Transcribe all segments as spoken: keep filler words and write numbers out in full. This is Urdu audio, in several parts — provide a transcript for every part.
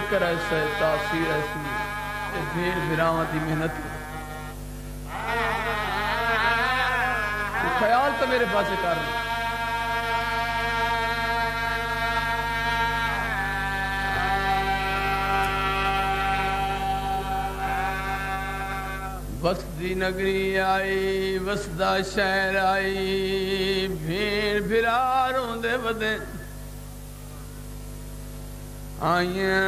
فکر ایسا ہے، تاثیر ایسی ہے، یہ بھیڑ بھراواں دی محنت ہے۔ تو خیال تو میرے پاس کر رہا وسدی نگری آئی، وسدا شہر آئی، بھیڑ بھرا روندے ودے آئیاں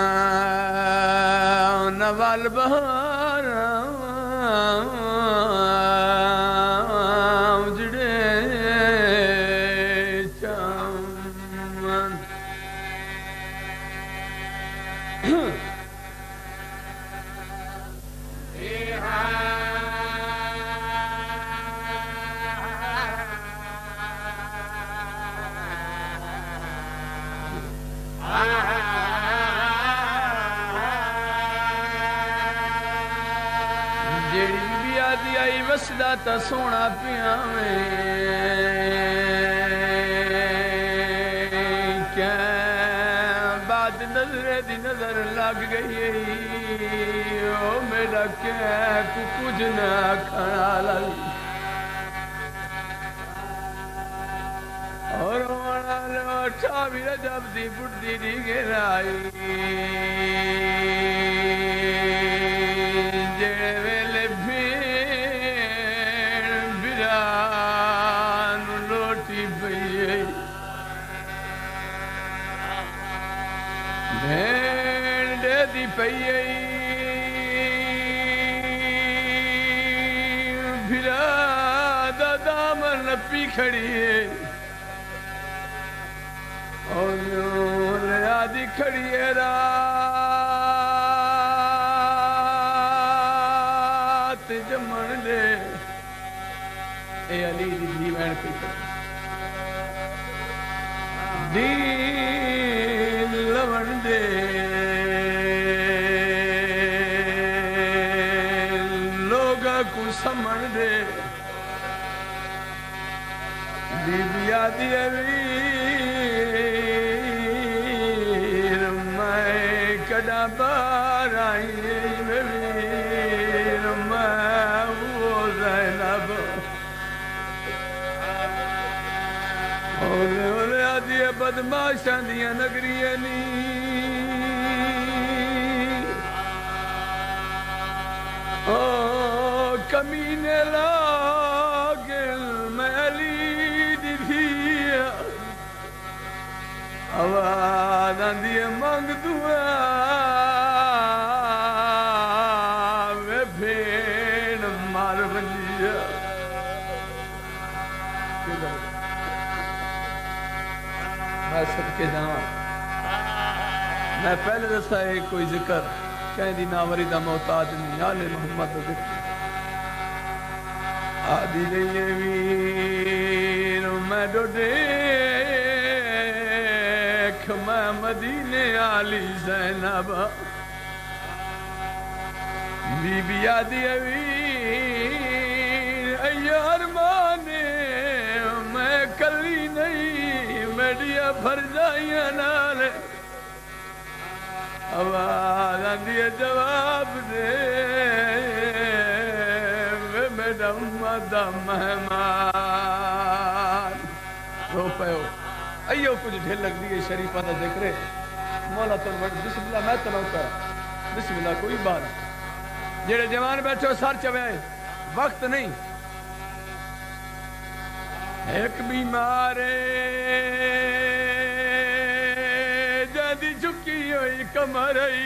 نوال بہار اجڑے چمن جیڑی بی آدھی آئی وسدا تا سونا پیا میں کیا بعد نظر دی نظر لگ گئی او میرا کیا کو کچھ نہ کھڑا لالی اور وانا لوٹا بھی رجب دی بڑھتی دی گرائی جڑے ویلے بھیڑ بران لوٹی پئی بھیڑ دے دی پئی بھرا دا دامن نپی کھڑی ہے اور آدھی کھڑی ہے رات جمن دے اے علی دی دی وین پی کر دین لون دے لوگا کو سمن دے بی بی آدھی علی کدا بار آئی ویر میں وہ زینب اولے اولے آدھی بدماشاں دیاں نگریاں نی او کمینے لاگل میں علی دی دھیا آواز آندھی مانگ دعا وے بھیڑ مار بنیا میں صدقے جاواں میں پہلے دسا ہے کوئی ذکر کہیں دی ناوری دا محتاج نہیں آل محمد دا ذکر آدھی لئے ویر میں ڈوڈے میں مدینے آلی زینب بی بی آدھی اویر ایار مانے میں کلی نہیں میڈیا بھر جائیاں نالے آواز آندھی جواب دے وے میڈا امت مہمان رو پہو ایو کچھ ڈھیل لگ دیئے شریفہ دا ذکرے مولا تن وقت بسم اللہ میں تنوکا بسم اللہ کوئی بات جیڑے جوان بیٹھے ہو سار چوئے وقت نہیں ایک بیمارے جادی چکی ہوئی کمرئی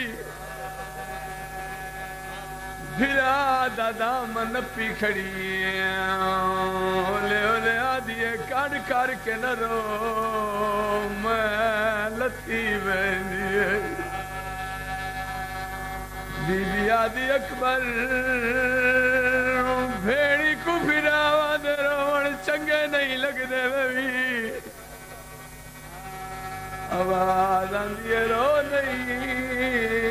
بھرا دادا من پی کھڑی اولے اولے آدھیے کڑ کر کے نہ رو میں لتی بینیے بی بی آدھی اکبر بھیڑی کو بھرا وادے روڑ چنگے نہیں لگ دے بی آواز آندھیے رو نہیں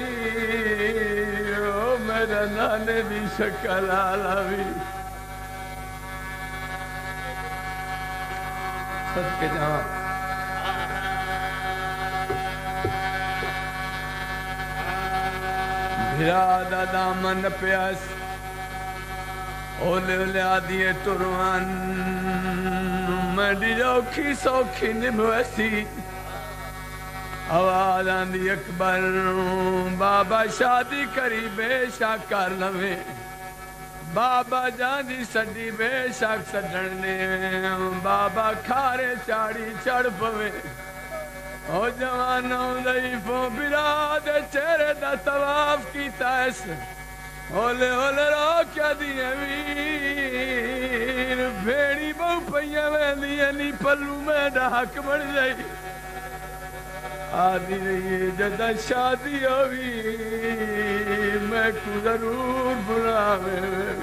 میرا نانے بھی شکل آلا بھی صدقے جہاں ارادہ دامن پیاس اولے اولے آدھیے ٹروان مڈی اوکھی سوکھی نبویسی آواز آندھی اکبر بابا شادی کری بے شک کر لویں بابا جاندی سڈی بے شک سڈنے بابا کھارے چاڑی چڑھ پوے او جوانوں ضعیفوں براد چہرے دا طواف کیتا اس اولے اولے رو کیا دیئے ویر بھیڑی بہو پہیاں میں دیئے نی پلو میں ڈاک بڑھ جائی آدھی رہی جدہ شادی ہوئی میں کو ضرور بلاوے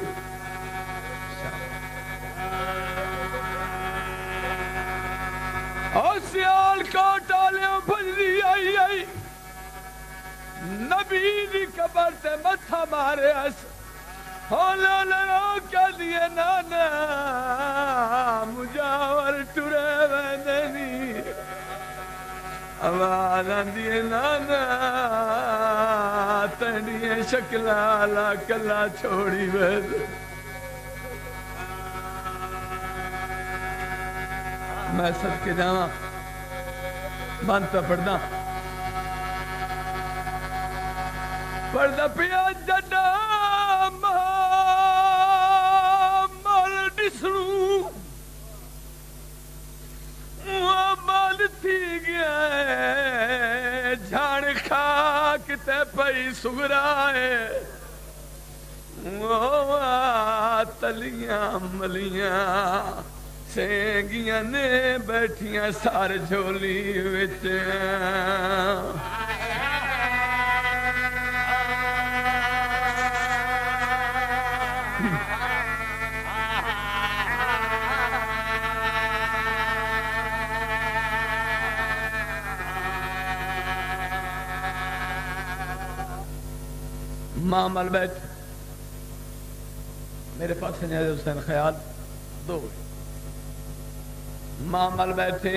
اور سیال کو ٹالیوں بھجلی آئی آئی نبی دی قبر تے متھا مارے اس ہولے ہولے رو کیا دیئے نانا مجاور ٹرے ویندنی آواز آندیے نانا تنڈیے شکلہ لا کلا چھوڑی وید میں سب کے جاواں بند پہ پڑھنا پڑھنا پیا جڈا مال ڈسروں مال تھی گیا ہے جھاڑ خاک تے پئی سگرائے تلیاں ملیاں سینگیاں نے بیٹھیاں سار جھولی وچ ماں مل بیٹھ میرے پاس نیاز حسین خیال دو ماں مل بیٹھے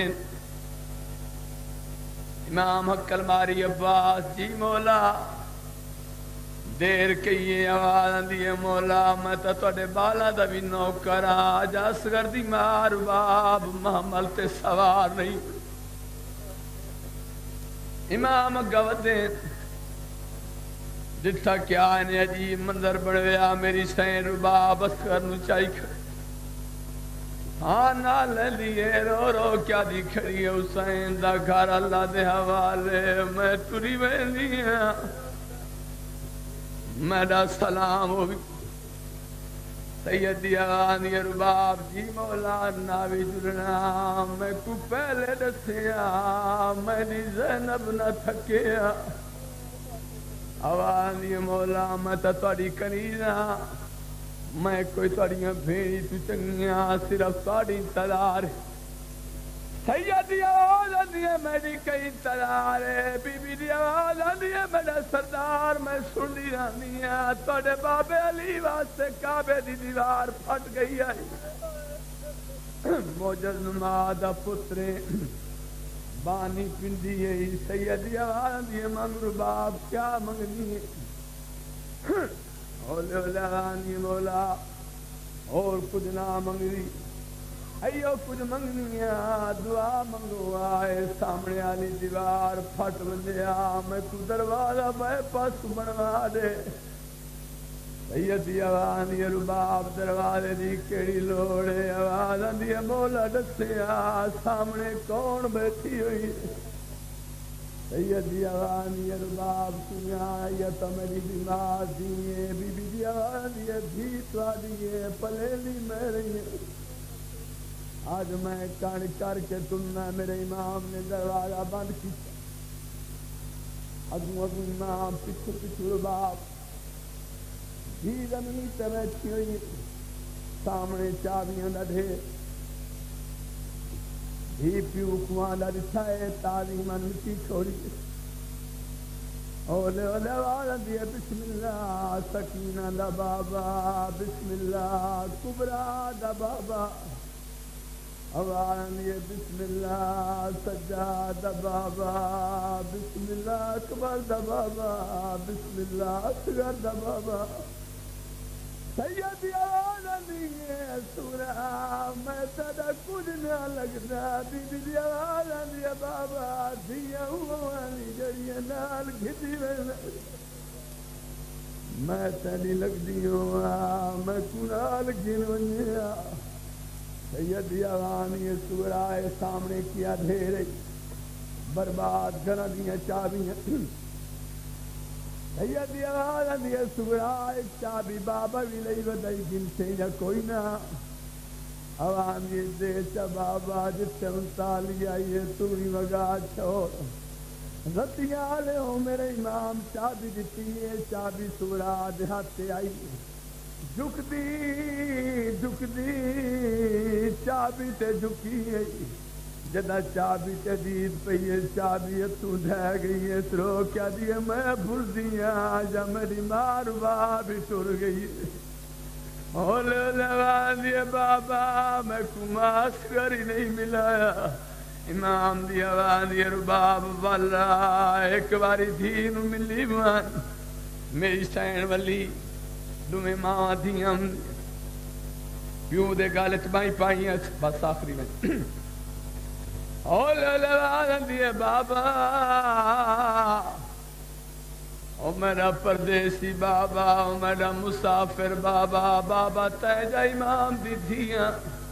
امام حق الماری عباس جی مولا دیر کئیے آواز آندیے مولا میں تا توڑے بالا دا بھی نوکرا جاس گردی مار باب ماں مل تے سوار نہیں امام گودے جتھا کیا ہے عجیب منظر بڑھویا میری سین رباب اسکر نو چائی کھڑی ہاں نال لیے رو رو کیا دی کھڑی ہے حسین دا گھر اللہ دے حوالے میں تری میں لیا میرا سلام ہو بھی سیدی آنی رباب جی مولا ناوی جلنا میں کو پہلے دسیا میں دی زینب نہ تھکیا آوازی مولا میں تا توڑی کنینا میں کوئی توڑیاں بھیڑی تو چنگیاں صرف توڑی انتظار سیدی آواز آدھی ہے میری کئی انتظار ہے بی بی دی آواز آدھی ہے میرا سردار میں سنی رانی ہے توڑے بابے علی واسطے کعبے دی دیوار پھٹ گئی آئی موجز نمادہ پترے بانی پندی ہے سیدی آواز ہے منگ رباب کیا منگنی ہے اولے اولے آنی مولا اور کچھ نہ منگنی ایو کچھ منگنی ہے دعا منگو آئے سامنے آلی دیوار پھٹ بندیا میں تو دروازہ بے پاس بنوا دے سیدی آواز ہے رباب دروازے دی کیڑی لوڑے آواز آندھی ہے مولا دسیا سامنے کون بیٹھی ہوئی سیدی آواز ہے رباب سنیا یا تو میری بیمار دیئے بی بی دی آواز ہے بھیتوا دیئے پلیلی میں رہی ہے آج میں کان کر کے تمہیں میرے امام نے دروازہ بند کی اگو اگو امام پچھو پچھو رباب جی زمین تے بیٹھی ہوئی سامنے چابیاں دا ڈھیر جی پیو کواں دا دچھائے تعلیماں مٹی چھوڑی اولے اولے والا دیے بسم اللہ سکینہ دا بابا بسم اللہ کبرا دا بابا اوان یہ بسم اللہ سجاد بابا بسم اللہ اکبر دا بابا بسم اللہ اصغر دا بابا سید یوالانی سورہ میں تدا کچھ نہ لگتا بی بی یوالانی بابا دیا ہوانی جڑی نال گھتی میں تیری لگ دیوں میں کنال گنونیا سید یوانی سورہ سامنے کیا دھیرے برباد کرنا دیا چابیاں سید یوانی سورہ ایک چابی بابا بھی لئی بدائی گن سے یا کوئی نہ عوامی دیتا بابا جتے انتالی آئیے توری وگا چھوڑ رتیاں لے ہو میرے امام چابی دیتی ہے چابی سورہ دہاتے آئی جھک دی جھک دی چابی تے جھکی ہے جدا چابی تے دید پئی ہے چابی تو دھے گئی ہے ترو کیا دیئے میں بھر دیا جا میری مار بابی ٹر گئی ہے اولے لوان دیئے بابا میں کماس کری نہیں ملایا امام دی آوان دی رباب والا ایک باری دین ملی مان میری سین ولی دمیں ماں دیاں پیوں دے گالت بائی پائیں بس آخری میں اولے لوان دیئے بابا او میرا پردیسی بابا او میرا مسافر بابا بابا تیجا امام دی دھیاں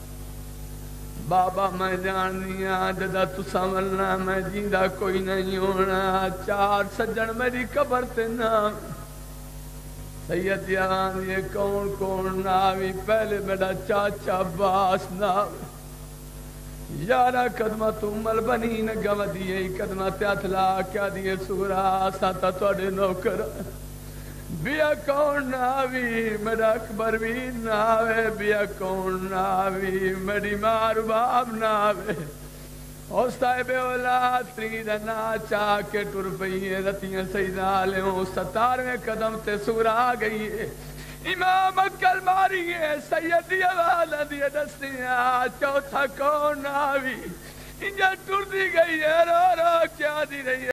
بابا میں جاننیاں جدا تو سمجھنا میں جیندہ کوئی نہیں ہونا چار سجن میری قبر تے نام سید یان یہ کون کون ناوی پہلے میرا چاچا باس ناوی یارا قدمہ تو مل بنی نگم دیئے قدمہ تیاتلا کیا دیئے سورا ساتا توڑے نوکر بیا کون ناوی میرا اکبر بھی ناوے بیا کون ناوی میری مار باب ناوے اور صاحب اولاد ترید ناچا کے ٹر پئیے رتیاں سیدہ لے ہوں ستارویں قدم تے سورا گئی ہے امام اکل ماری ہے سیدی آواز دیئے دستیاں چوتھا کون ناوی انجا ٹر دی گئی ہے رو رو کیا دی رہی ہے